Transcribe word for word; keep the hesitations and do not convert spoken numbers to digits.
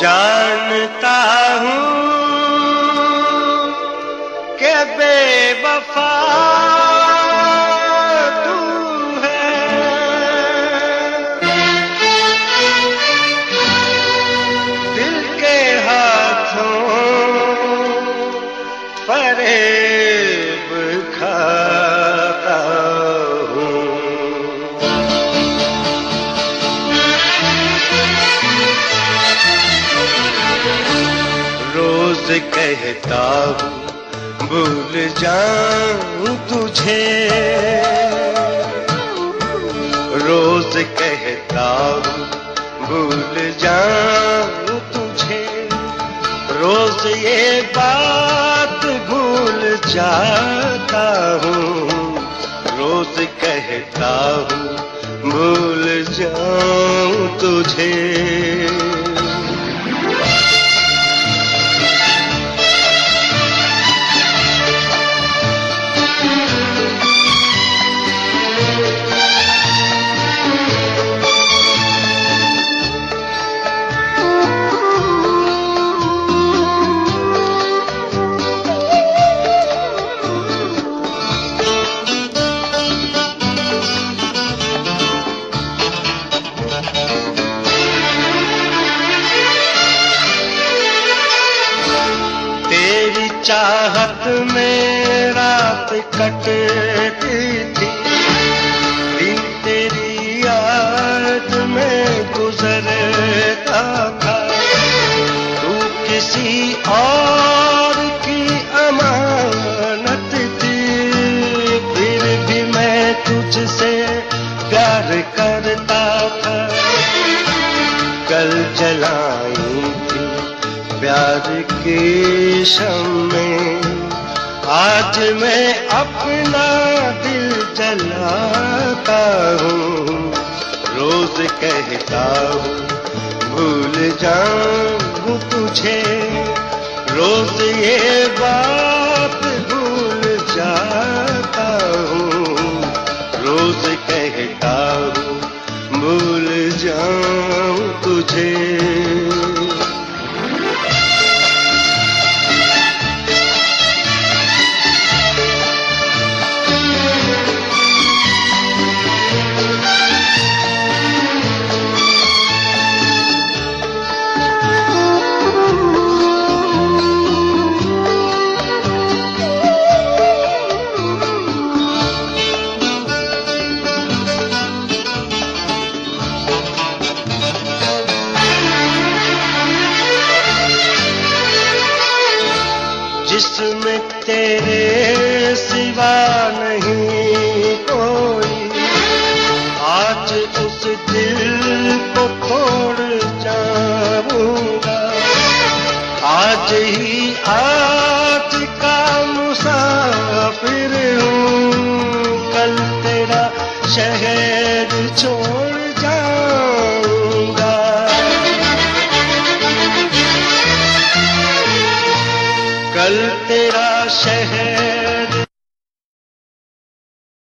जानता हूँ कि बेवफा तू है, दिल के हाथों फरेब खाता हूँ। रोज कहता हूँ भूल जाऊं तुझे, रोज कहता हूँ भूल जाऊं तुझे, रोज ये बात भूल जाता हूँ, रोज कहता हूँ भूल जाऊं तुझे। चाहत में रात कटती थी, दिन तेरी याद में गुजरता था। तू किसी और की अमानत थी, फिर भी मैं तुझसे प्यार करता था। कल जलाई थी प्यार की शम्में, आज मैं अपना दिल जलाता हूँ। रोज कहता हूँ भूल जाऊँ तुझे, रोज ये बात भूल जाता हूँ, रोज कहता हूँ भूल जाऊँ तुझे। जिसमें तेरे सिवा नहीं कोई, आज उस दिल को तोड़ जाऊंगा। आज ही आज का मुसाफिर हूँ, कल तेरा शहर छोड़